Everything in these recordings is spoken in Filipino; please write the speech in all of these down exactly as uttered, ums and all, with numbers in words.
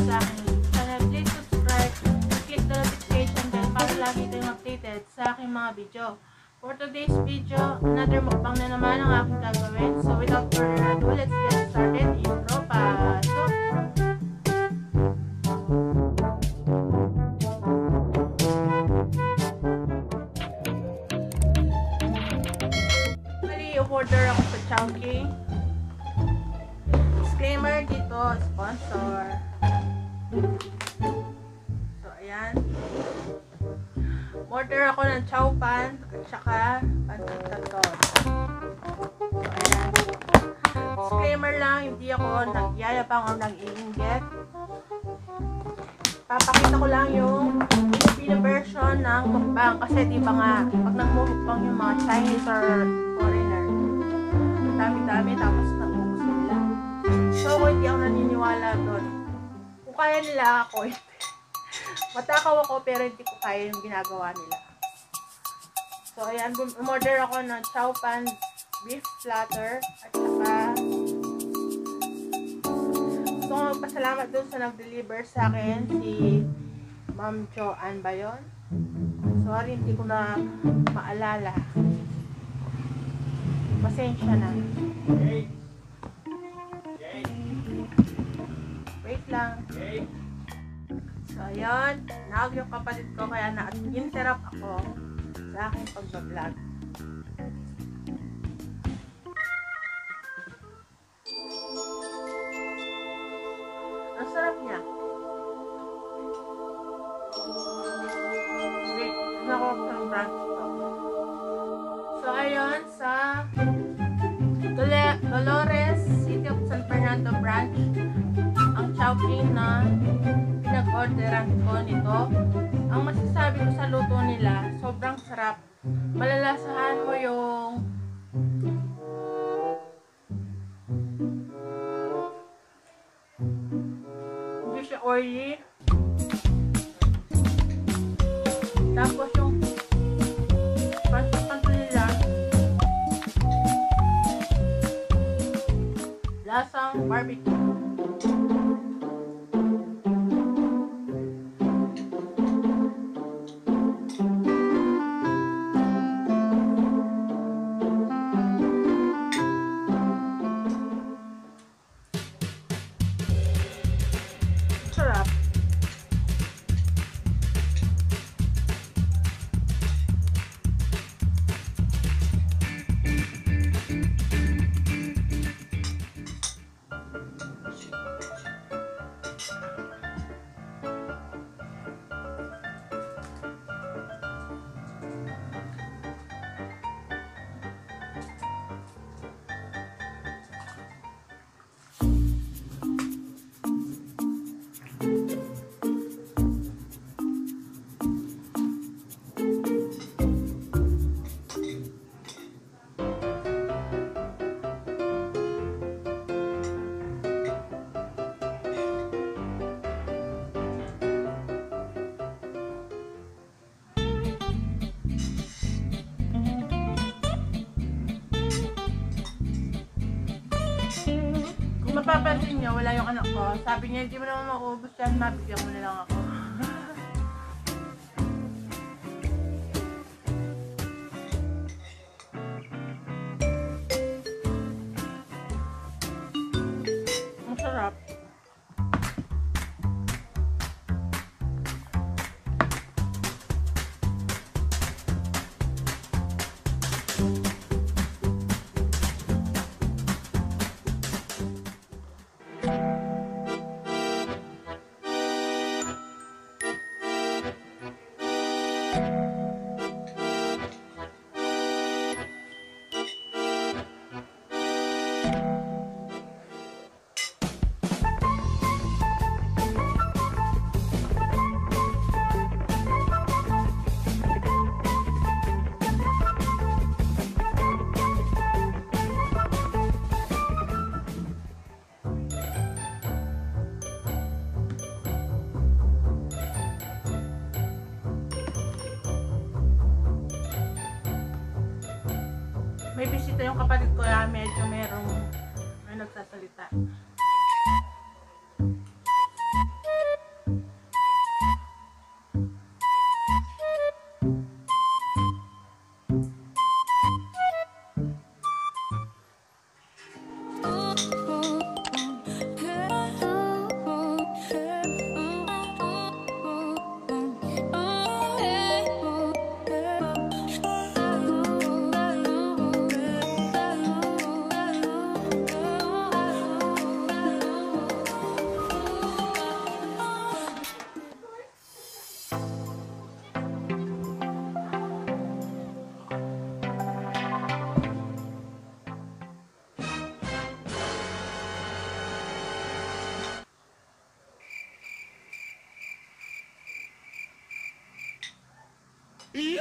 sa aking channel, please subscribe and click the notification bell para lagi kayong updated sa aking mga video. For today's video, another mukbang na naman ang aking gagawin. So without further ado, let's get started. Intro pa! So, order ako sa Chowking. Disclaimer dito, sponsor. So, ayan. Order ako ng chow pan at saka pancit canton. So, ayan. Disclaimer lang, hindi ako nagyayabang o nag-iinggit. Papakita ko lang yung Filipino version ng mukbang kasi di ba nga, pag nagmumukbang yung mga Chinese or foreigner, dami-dami tapos naubos nila. So ako hindi ako naniniwala doon. Kung kaya nila ako, matakaw ako pero hindi ko kaya yung ginagawa nila. So ayan, umorder ako ng chow pan beef platter at saka gusto ko magpasalamat doon sa nag-deliver sa akin, si Ma'am Joanne ba yun? Sorry, hindi ko na maalala. Pasensya na. Okay. Okay. Wait lang. Okay. So, ayun. Naag yung kapatid ko kaya na-interrupt ako sa aking pag-vlog. Ang sarap niya. Wait. Nakuha ko ng branch to. So, ayun. Sa Dolores, City of San Fernando branch, ang Chowking na pinag-orderan ko nito. Ang masasabi ko sa luto nila, sobrang sarap. Malalasahan mo yung hindi siya oily. Tapos yung lasang barbecue. Sarap. Mapapansin niyo, wala yung anak ko. Sabi niya, hindi mo naman maubos yan, mabigyan mo na lang ako. Ang sarap. May bisita yung kapatid ko na medyo merong may nagsasalita.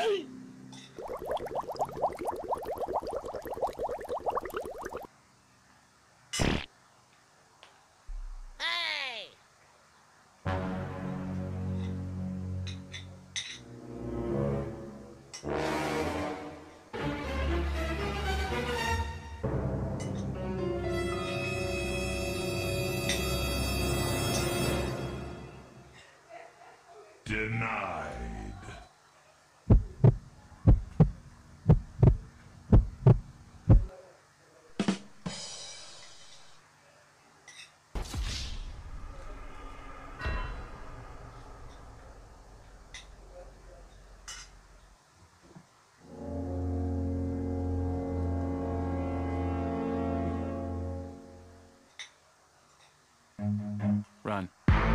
Denied. Run.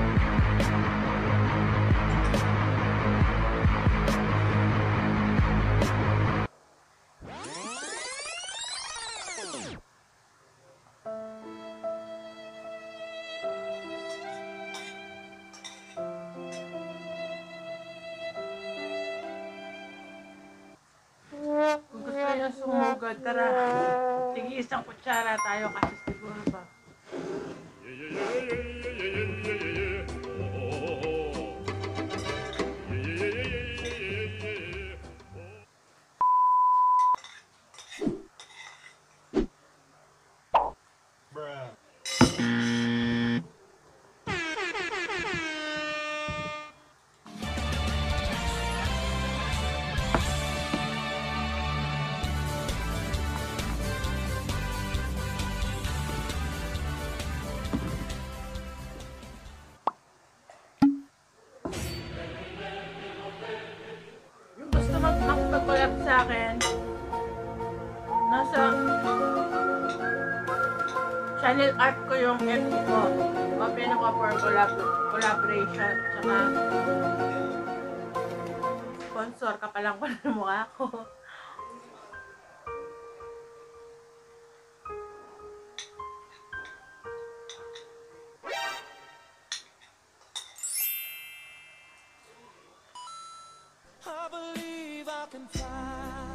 Kung gusto nyo sumugod, tara. Sige, isang kutsara tayo kasi siguro pa. Yung gusto mag magpag-collab sa akin, nasa channel art ko yung F B ko. Open ako for collab collaboration. Tsaka sponsor ka pa lang pala ng mukha ko. I believe I can fly.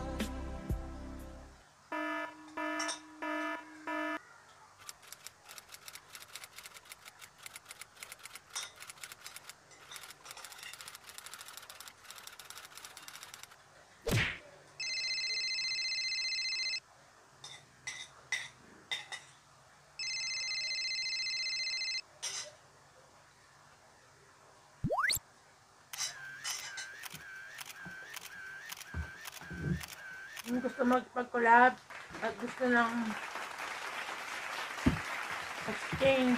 Yung gusto mag-collab at gusto ng exchange,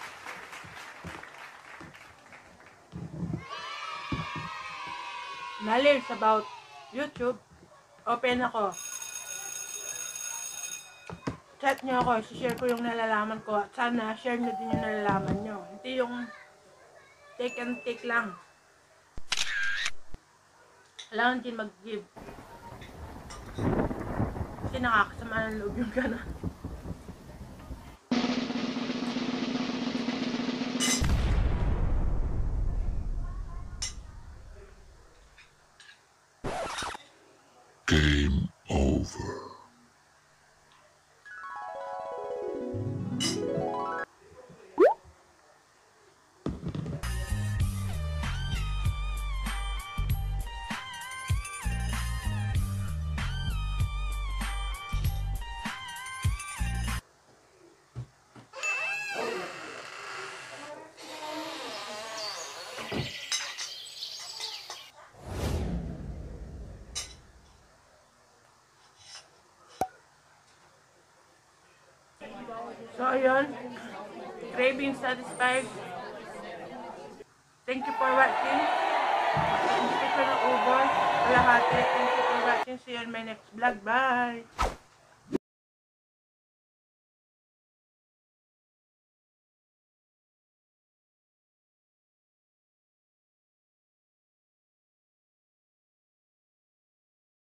knowledge about YouTube, open ako. Chat nyo ako, share ko yung nalalaman ko at sana share nyo din yung nalalaman nyo. Hindi yung take and take lang. Kailangan din mag-give. Kasi nakakasama ng loob yung gano'n. Game over. So, ayun. Cravings satisfied. Thank you for watching. Hindi ko na ubos. Kalahati. Thank you for watching. See you in my next vlog. Bye!